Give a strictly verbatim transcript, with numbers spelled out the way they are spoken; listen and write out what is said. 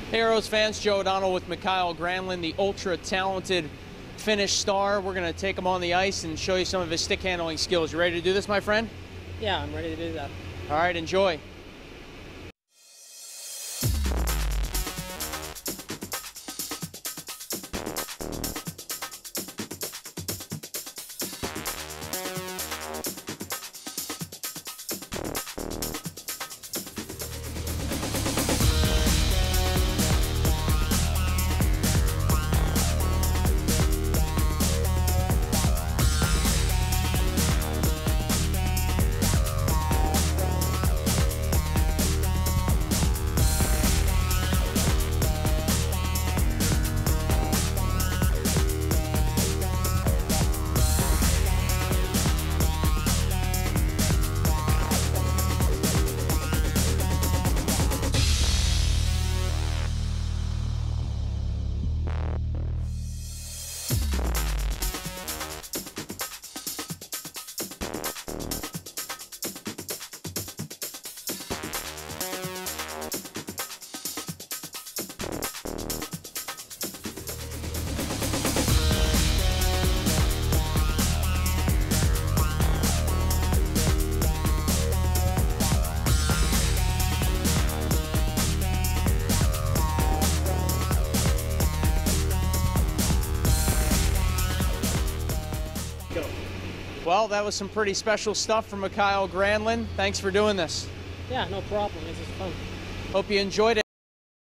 Aeros fans, Joe O'Donnell with Mikael Granlund, the ultra-talented Finnish star. We're going to take him on the ice and show you some of his stick handling skills. You ready to do this, my friend? Yeah, I'm ready to do that. All right, enjoy. Well, that was some pretty special stuff from Mikael Granlund. Thanks for doing this. Yeah, no problem. This is fun. Hope you enjoyed it.